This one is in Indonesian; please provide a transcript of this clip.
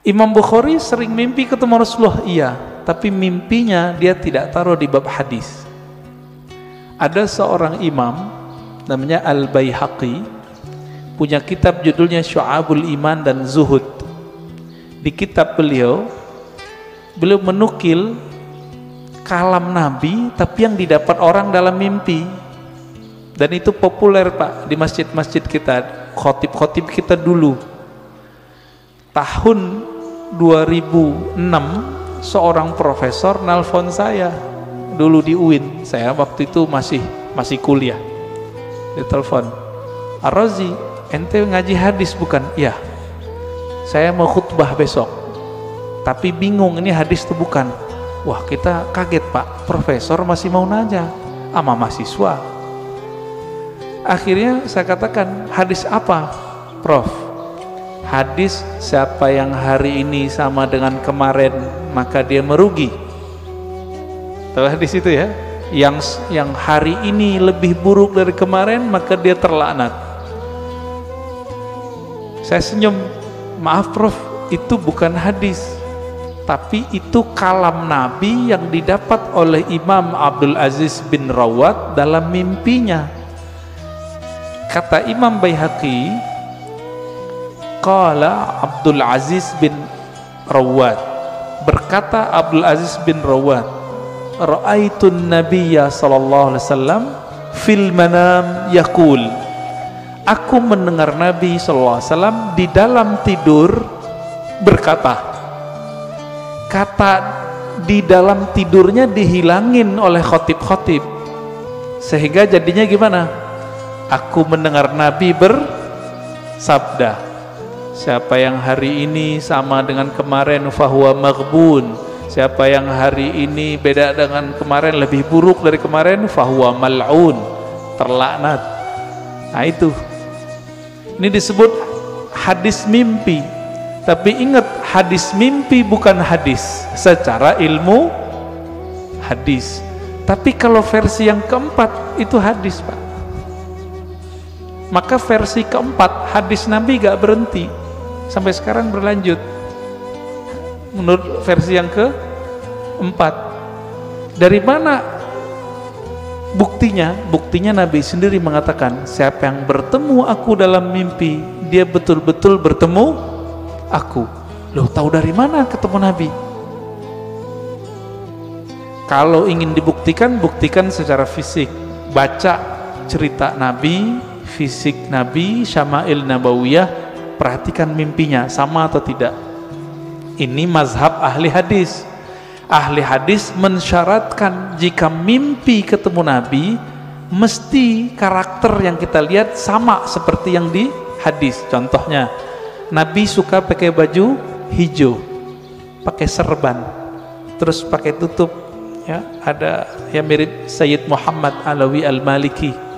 Imam Bukhari sering mimpi ketemu Rasulullah, iya, tapi mimpinya dia tidak taruh di bab hadis. Ada seorang imam namanya Al-Baihaqi, punya kitab judulnya Syu'abul Iman dan Zuhud. Di kitab beliau menukil kalam Nabi tapi yang didapat orang dalam mimpi. Dan itu populer Pak di masjid-masjid kita, khotib-khotib kita dulu. Tahun 2006 seorang profesor nelpon saya dulu di UIN. Saya waktu itu masih kuliah. Dia telepon, "Ar-Razi, ente ngaji hadis bukan?" "Iya, saya mau khutbah besok tapi bingung ini hadis itu bukan." Wah, kita kaget Pak, profesor masih mau nanya sama mahasiswa. Akhirnya saya katakan, "Hadis apa, Prof?" "Hadis siapa yang hari ini sama dengan kemarin maka dia merugi." Tahu hadis itu ya? Yang hari ini lebih buruk dari kemarin maka dia terlaknat. Saya senyum, "Maaf Prof, itu bukan hadis, tapi itu kalam Nabi yang didapat oleh Imam Abdul Aziz bin Rawat dalam mimpinya." Kata Imam Baihaqi, qala Abdul Aziz bin Rawat, berkata Abdul Aziz bin Rawat, "Ra'aitun Nabiyya sallallahu alaihi wasallam fil manam yaqul." Aku mendengar Nabi sallallahu alaihi wasallam di dalam tidur berkata. Kata di dalam tidurnya dihilangin oleh khotib-khotib, sehingga jadinya gimana? Aku mendengar Nabi bersabda, "Siapa yang hari ini sama dengan kemarin fahuwa maghbun. Siapa yang hari ini beda dengan kemarin, lebih buruk dari kemarin, fahuwa mal'un, terlaknat." Nah itu, ini disebut hadis mimpi. Tapi ingat, hadis mimpi bukan hadis secara ilmu hadis. Tapi kalau versi yang keempat itu hadis Pak. Maka versi keempat hadis Nabi gak berhenti sampai sekarang berlanjut. Menurut versi yang keempat, dari mana buktinya? Buktinya Nabi sendiri mengatakan, "Siapa yang bertemu aku dalam mimpi, dia betul-betul bertemu aku." Loh, tahu dari mana ketemu Nabi? Kalau ingin dibuktikan, buktikan secara fisik. Baca cerita Nabi, fisik Nabi, Syama'il Nabawiyah, perhatikan mimpinya sama atau tidak. Ini mazhab ahli hadis. Ahli hadis mensyaratkan jika mimpi ketemu Nabi, mesti karakter yang kita lihat sama seperti yang di hadis. Contohnya, Nabi suka pakai baju hijau, pakai serban, terus pakai tutup, ya, ada yang mirip Sayyid Muhammad Alawi Al-Maliki.